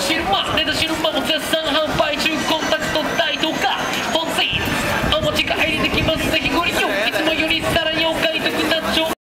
シルマレッドシルマも絶賛販売中、コンタクト代とか本日お持ち帰りできます。ぜひご利用。いつもよりさらにお買い得な情報